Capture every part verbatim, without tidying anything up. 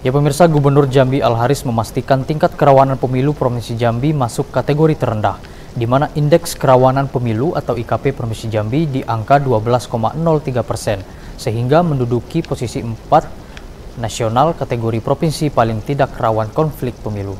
Ya pemirsa, Gubernur Jambi Al-Haris memastikan tingkat kerawanan pemilu Provinsi Jambi masuk kategori terendah, di mana indeks kerawanan pemilu atau I K P Provinsi Jambi di angka dua belas koma nol tiga persen, sehingga menduduki posisi empat nasional kategori provinsi paling tidak rawan konflik pemilu.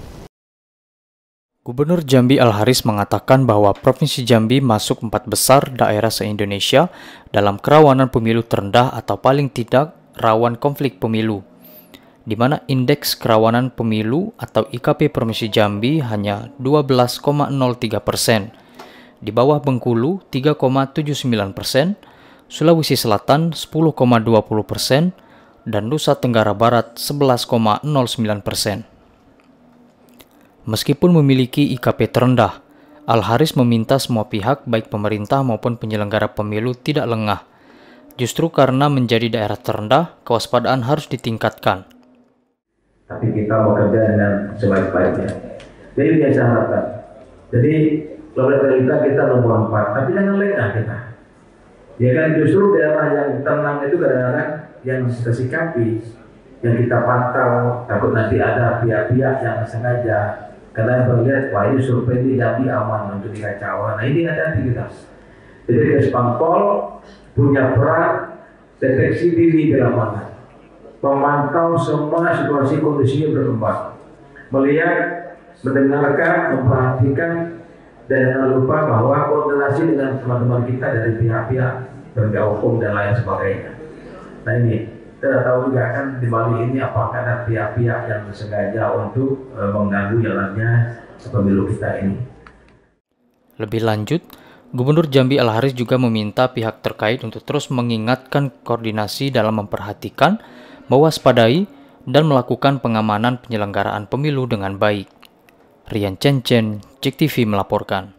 Gubernur Jambi Al-Haris mengatakan bahwa Provinsi Jambi masuk empat besar daerah se-Indonesia dalam kerawanan pemilu terendah atau paling tidak rawan konflik pemilu, di mana indeks kerawanan pemilu atau I K P Provinsi Jambi hanya dua belas koma nol tiga persen, di bawah Bengkulu tiga koma tujuh sembilan persen, Sulawesi Selatan sepuluh koma dua puluh persen, dan Nusa Tenggara Barat sebelas koma nol sembilan persen. Meskipun memiliki I K P terendah, Al-Haris meminta semua pihak baik pemerintah maupun penyelenggara pemilu tidak lengah. Justru karena menjadi daerah terendah, kewaspadaan harus ditingkatkan. Tapi kita bekerja dengan sebaik-baiknya. Jadi biasa harapkan. Jadi kalau realita kita nomor empat, tapi jangan lengah kita. Ya kan, justru daerah yang tenang itu kadang-kadang yang kita sikapi, yang kita pantau, takut nanti ada pihak-pihak yang sengaja. Karena melihat, wah ini survei di Jambi aman untuk dikacauan. Nah ini hati-hati kita. Jadi Kespampol punya peran deteksi dini di lapangan, memantau semua situasi kondisinya berkembang, melihat, mendengarkan, memperhatikan, dan jangan lupa bahwa koordinasi dengan teman-teman kita dari pihak-pihak penegak hukum dan lain sebagainya. Nah ini, kita tahu juga kan di Bali ini apakah ada pihak-pihak yang sengaja untuk e, mengganggu jalannya pemilu kita ini. Lebih lanjut, Gubernur Jambi Al-Haris juga meminta pihak terkait untuk terus mengingatkan koordinasi dalam memperhatikan, mewaspadai, dan melakukan pengamanan penyelenggaraan pemilu dengan baik. Rian Cencen, J E K T V melaporkan.